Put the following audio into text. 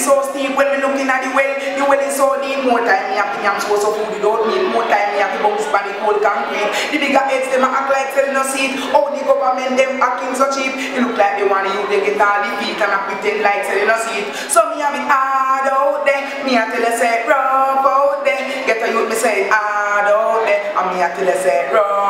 so steep when me looking at the well is so deep. More time me have to yam so food without meat. More time me have to bounce by the cold concrete. The bigger heads them act like selling no seat. Oh, the government them acting so cheap. It look like they want you to get all the feet and I pretend like selling no seat. So me have it hard out there. Me a tell you say rough out there. Get a youth me say hard out there. And me a tell you say rough.